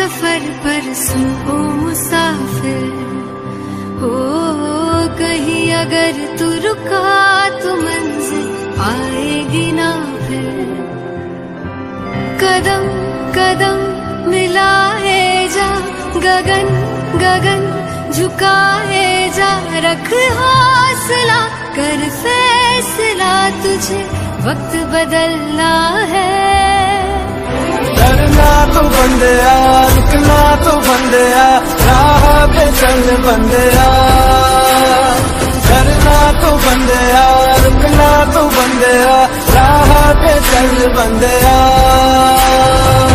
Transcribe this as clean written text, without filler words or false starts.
सफर पर सुन ओ मुसाफिर, हो कहीं अगर तू रुका तो मंजिल आएगी ना फिर। कदम कदम मिलाए जा, गगन गगन झुकाए जा, रख हौसला कर फैसला, तुझे वक्त बदलना है। डरना तो बंदिया, रुकना तो बंदिया, राह पे चल बंदिया। डरना तो बंदिया, रुकना तो बंदिया, राह पे चल बंदिया।